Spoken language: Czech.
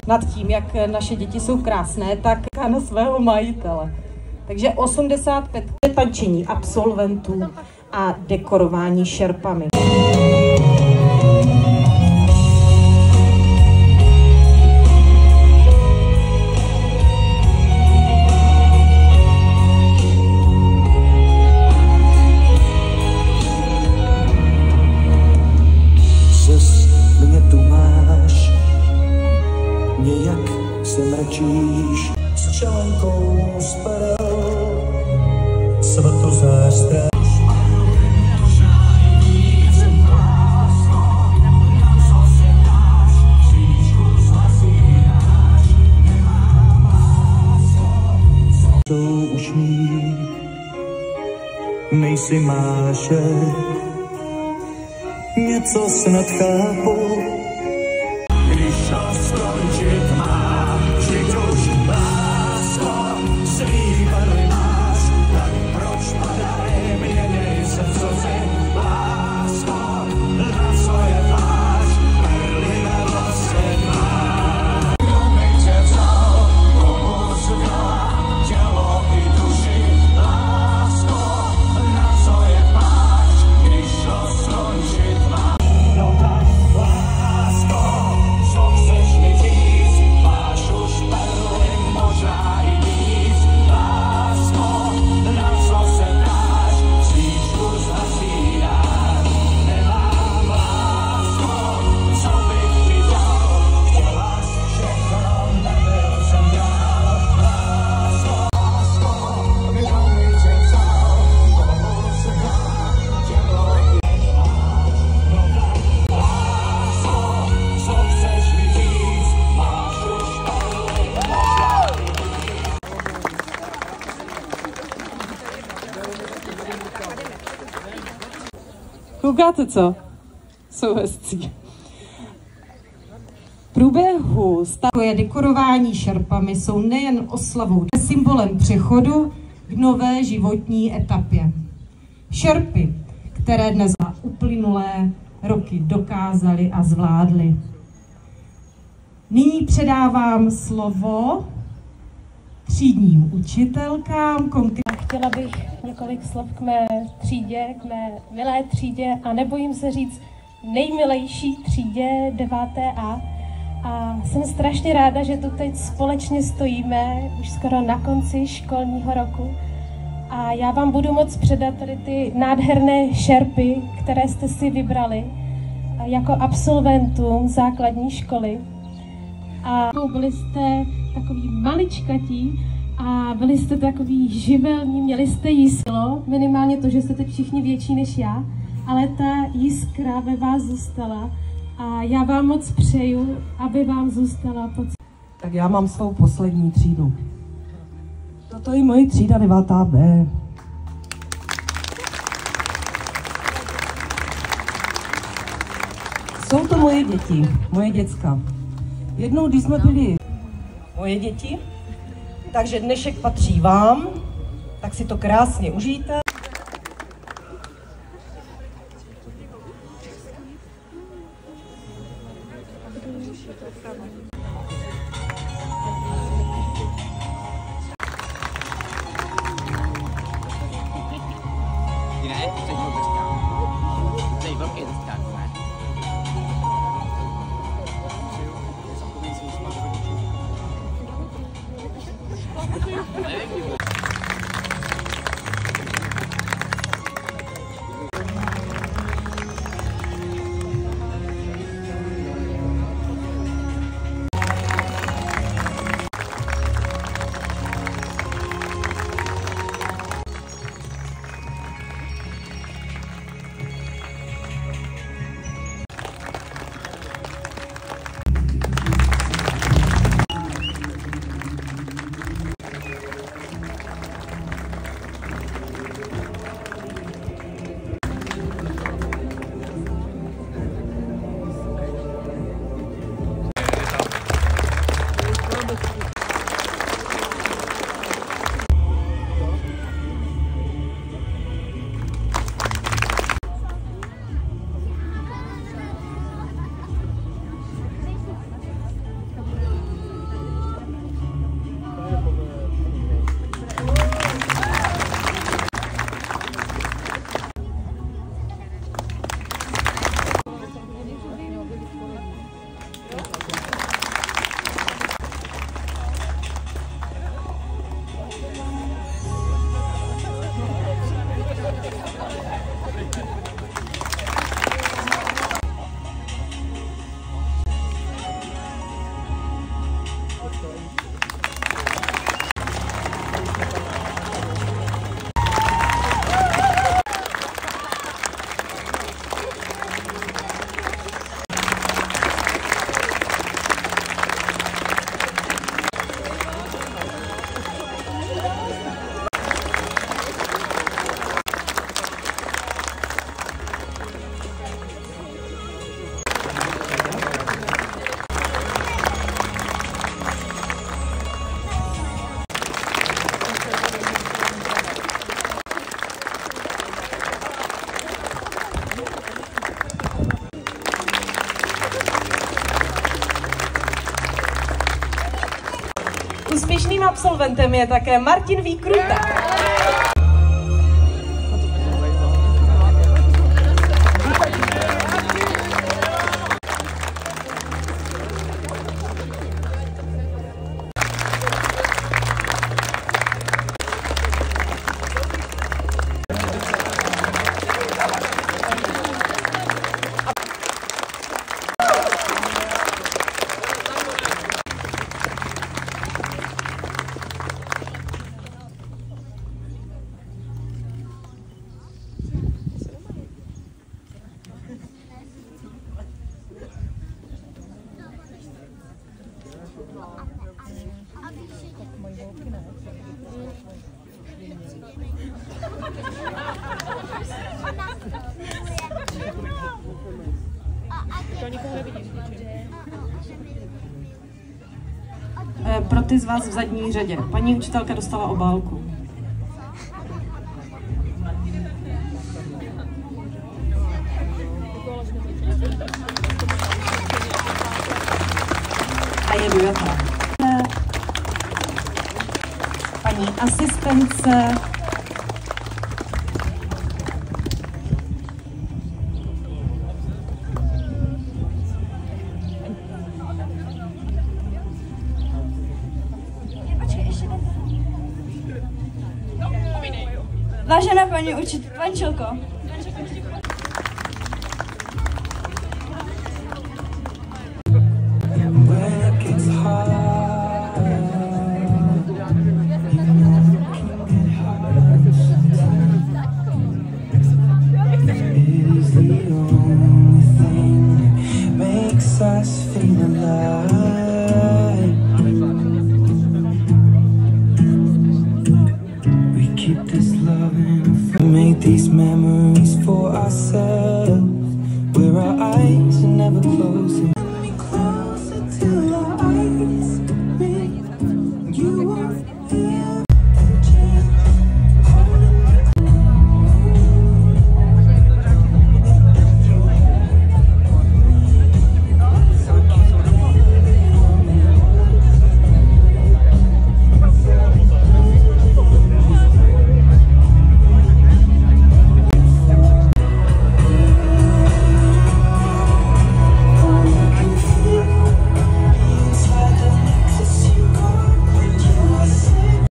nad tím, jak naše děti jsou krásné, tak na svého majitele. Takže 85 tančení absolventů a dekorování šerpami. Mě tu máš, nějak se mračíš s čelenkou z perel, svatozář. To už mý, nejsi máše, něco snad chápu. Když to skončit má, vždyť už lásko svý barvy máš, tak proč padají mě nejsem slzy, lásko, na co je máš, perly na vlasy máš. Kdo mi tě vzal, komu zvěla, tělo i duši, lásko, na co je máš, když to skončit má. No tak lásko, co chceš mi říct, máš už perly, možná i víc, lásko, na co se dáš, svíčku zhasínáš, nemám lásko, co bych ti dal, chtěla jsi všechno, nebyl jsem dál, lásko, kdo mi tě vzal, komu se dá, tělo i no tak lásko, co chceš mi říct, máš už perly, možná i víc. Koukáte, co? Jsou hezcí. V průběhu je dekorování šerpami jsou nejen oslavou, symbolem přechodu k nové životní etapě. Šerpy, které dnes za uplynulé roky dokázali a zvládli. Nyní předávám slovo třídním učitelkám. Chtěla bych několik slov k mé třídě, k mé milé třídě a nebojím se říct nejmilejší třídě 9A. A jsem strašně ráda, že tu teď společně stojíme, už skoro na konci školního roku. A já vám budu moct předat tady ty nádherné šerpy, které jste si vybrali jako absolventům základní školy. A byli jste takový maličkatí a byli jste takový živelní, měli jste jízlo, minimálně to, že jste teď všichni větší než já, ale ta jiskra ve vás zůstala a já vám moc přeju, aby vám zůstala. Tak já mám svou poslední třídu. Toto je moje třída 9B. Jsou to moje děti, moje děcka. Jednou, když jsme byli moje děti, takže dnešek patří vám, tak si to krásně užijte. úspěšným absolventem je také Martin Výkruta. Pro ty z vás v zadní řadě. Paní učitelka dostala obálku. A je dojatá. Paní asistence. Vážená paní učitelko,